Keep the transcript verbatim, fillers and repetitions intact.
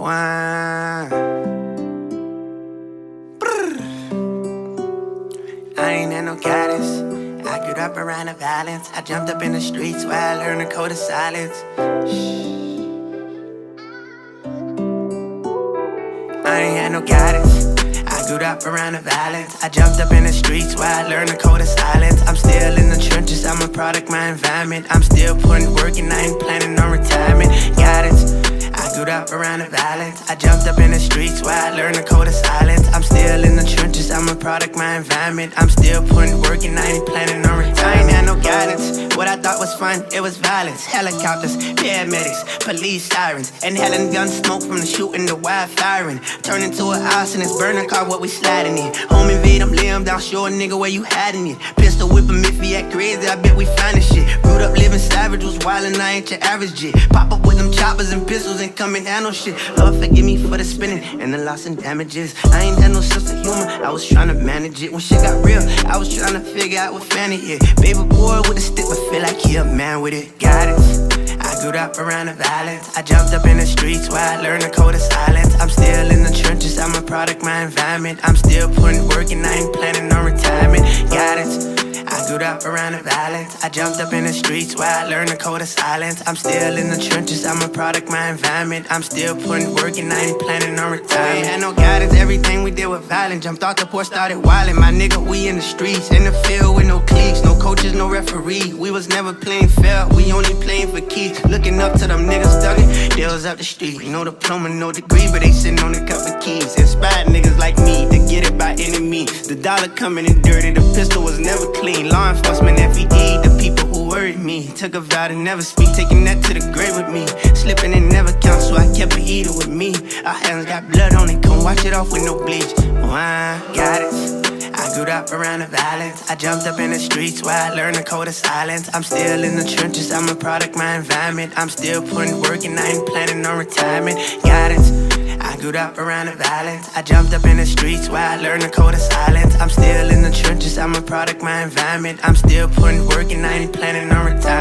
Why? I ain't had no guidance. I grew up around the violence. I jumped up in the streets where I learned the code of silence. Shh. I ain't had no guidance. I grew up around the violence. I jumped up in the streets where I learned the code of silence. I'm still in the trenches, I'm a product, my environment. I'm still putting work and I ain't planning on retirement. Guidance. I grew up around the violence. I jumped up in the streets where I learned the code of silence. I'm still in the trenches, I'm a product, my environment. I'm still putting work and I ain't planning on retirement. I ain't had no guidance. What I thought was fun, it was violence. Helicopters, paramedics, police sirens, inhaling gun smoke from the shooting, the wildfiring. Turn into a house and it's burning car, what we sliding in. Home invade, I'm laying down, show a nigga where you hiding it. Pistol whip him if he act crazy, I bet we finding shit. Grew up living savage, was wild and I ain't your average G. Pop up with them choppers and pistols and come and handle shit. Lord forgive me for the spinning and the loss and damages. I ain't had no sense of humor, I was trying to manage it. When shit got real, I was trying to figure out what fan it is. Baby boy with a stick, but feel like he a man with it. Guidance. I grew up around the violence. I jumped up in the streets where I learned the code of silence. I'm still in the trenches, I'm a product, my environment. I'm still putting work and I ain't planning on retirement. Guidance. I grew up around the violence. I jumped up in the streets where I learned the code of silence. I'm still in the trenches, I'm a product, my environment. I'm still putting work and I ain't planning on retirement. Ain't had no guidance, everything we did was violent. Jumped off the porch, started wildin'. My nigga, we in the streets, in the field with no cliques, no coaches, no referee. We was never playing fair, we only playing for keys. Looking up to them niggas thuggin', deals up the street. No diploma, no degree, but they sitting on a couple keys. Inspired niggas like me to get it by any means. The dollar coming in dirty, the pistol was never clean. Law enforcement, F E D, the people who worried me. Took a vow to never speak, taking that to the grave with me. Slipping and never count, so I kept a heater with me. Our hands got blood on it, come wash it off with no bleach. Why? Guidance. I grew up around the violence. I jumped up in the streets where I learned the code of silence. I'm still in the trenches, I'm a product, my environment. I'm still putting work and I ain't planning on retirement. Guidance. I grew up around the violence. I jumped up in the streets where I learned the code of silence. I'm still in the trenches, I'm a product, my environment. I'm still putting work and I ain't planning on retirement.